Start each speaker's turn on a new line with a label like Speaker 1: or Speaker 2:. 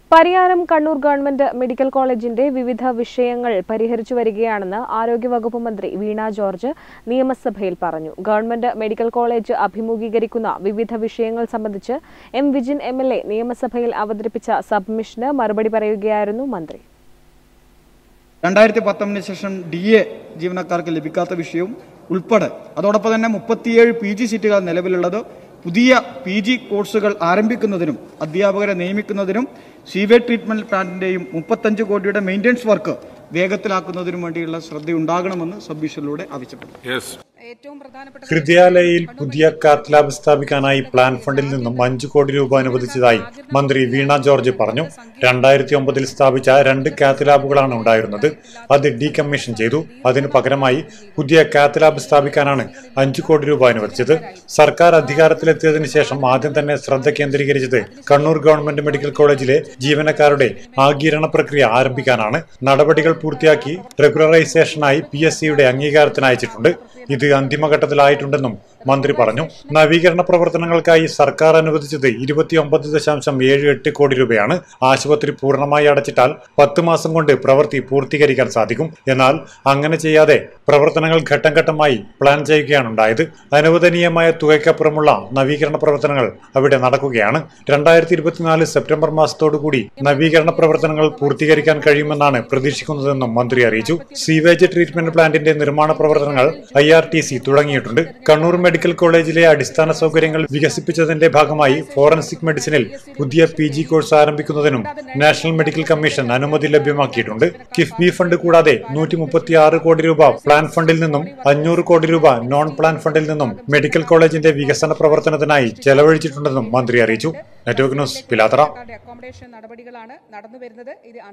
Speaker 1: Pariyaram Kannur government medical കോളേജിന്റെ വിവിധ വിഷയങ്ങൾ പരിഹരിച്ചു വരികയാണെന്ന് ആരോഗ്യവകുപ്പ് മന്ത്രി വീണ ജോർജ് നിയമസഭയിൽ പറഞ്ഞു. ഗവൺമെന്റ് മെഡിക്കൽ കോളേജ് അഭിമുഖീകരിക്കുന്ന വിവിധ വിഷയങ്ങൾ സംബന്ധിച്ച് എം വിജിൻ എംഎൽഎ നിയമസഭയിൽ അവതരിപ്പിച്ച സബ്മിഷന് മറുപടി പറയുകയായിരുന്നു മന്ത്രി.
Speaker 2: 2019 ശേഷം DA ജീവനക്കാർക്ക് ലഭിക്കാത്ത വിഷയവും ഉൾപ്പെടെ അതോടൊപ്പം തന്നെ 37 PG സീറ്റുകൾ നിലവിലുള്ളത് പുതിയ PG കോഴ്സുകൾ ആരംഭിക്കുന്നതിനും അധ്യാപകരെ നിയമിക്കുന്നതിനും സീവേജ് ട്രീറ്റ്മെന്റ് പ്ലാന്റിന്റെയും 35 കോടിയുടെ മെയിൻ്റനൻസ് വർക്ക് വേഗത്തിലാക്കുന്നതിനും വേണ്ടിയുള്ള ശ്രദ്ധയുണ്ടാകണമെന്ന് സബ്മിഷനിലൂടെ ആവശ്യപ്പെട്ടു.
Speaker 3: ഹൃദയാലയയിൽ പുതിയ കാത്ത് ലാബ് സ്ഥാപിക്കാനായി പ്ലാൻ ഫണ്ടിൽ നിന്നും 5 കോടി രൂപ അനുവദിച്ചതായി മന്ത്രി വീണ ജോർജ് പറഞ്ഞു. 2009 സ്ഥാപിച്ച 2 കാത്ത് ലാബുകളാണ് ഉണ്ടായിരുന്നത്. അത് ഡീകമ്മീഷൻ ചെയ്തു. അതിനു പകരമായി പുതിയ കാത്ത് ലാബ് സ്ഥാപിക്കാനാണ് 5 കോടി രൂപ അനുവദിച്ചത്. സർക്കാർ അധികാരത്തിലെത്തിയതിനു ശേഷം ആദ്യം തന്നെ ശ്രദ്ധ കേന്ദ്രീകരിച്ചത് കണ്ണൂർ ഗവൺമെന്റ് മെഡിക്കൽ കോളേജിലെ ജീവനക്കാരുടെ ആഗീരണ പ്രക്രിയ ആരംഭിക്കാനാണ്. നടപടികൾ പൂർത്തിയാക്കി റെഗുലറൈസേഷനായി PSCയുടെ അംഗീകാരത്തിന് അയച്ചിട്ടുണ്ട്. ഇത് അന്തിമഘട്ടത്തിലായിട്ടുണ്ടെന്നും മന്ത്രി പറഞ്ഞു. നവീകരണ പ്രവർത്തനങ്ങൾക്കായി സർക്കാർ അനുവദിച്ചത് 29.78 കോടി രൂപയാണ്. ആശുപത്രി പൂർണ്ണമായി അടച്ചിട്ടാൽ 10 മാസം കൊണ്ട് പ്രവൃത്തി പൂർത്തീകരിക്കാൻ സാധിക്കും. എന്നാൽ അങ്ങനെ ചെയ്യാതെ പ്രവർത്തനങ്ങൾ ഘട്ടം ഘട്ടമായി പ്ലാൻ ചെയ്യുകയാണ് ഉണ്ടായത്. അനുവദനീയമായ തുകയ്ക്കപ്പുറമുള്ള നവീകരണ പ്രവർത്തനങ്ങൾ അവിടെ നടക്കുകയാണ്. 2024 സെപ്റ്റംബർ മാസത്തോടുകൂടി നവീകരണ പ്രവർത്തനങ്ങൾ പൂർത്തീകരിക്കാൻ കഴിയുമെന്നാണ് പ്രതീക്ഷിക്കുന്നതെന്നും മന്ത്രി അറിയിച്ചു. സീവേജ് ട്രീറ്റ്മെന്റ് പ്ലാന്റിന്റെ നിർമ്മാണ പ്രവർത്തനങ്ങൾ IRTC തുടങ്ങിയിട്ടുണ്ട്. കണ്ണൂർ മെഡിക്കൽ കോളേജിലെ അടിസ്ഥാന സൗകര്യങ്ങൾ വികസിപ്പിച്ചതിന്റെ ഭാഗമായി ഫോറൻസിക് മെഡിസിനിൽ പുതിയ PG കോഴ്സ് ആരംഭിക്കുന്നതിനും നാഷണൽ മെഡിക്കൽ കമ്മീഷൻ അനുമതി ലഭ്യമാക്കിയിട്ടുണ്ട്. കിഫ്ബി ഫണ്ട് കൂടാതെ 136 കോടി രൂപ പ്ലാൻ ഫണ്ടിൽ നിന്നും 500 കോടി രൂപ നോൺ പ്ലാൻ ഫണ്ടിൽ നിന്നും മെഡിക്കൽ കോളേജിന്റെ വികസന പ്രവർത്തനത്തിനായി ചെലവഴിച്ചിട്ടുണ്ടെന്നും മന്ത്രി അറിയിച്ചു. Network news, Pilathara.